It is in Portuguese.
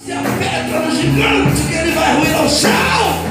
Se a pedra no gigante que ele vai ruir ao chão.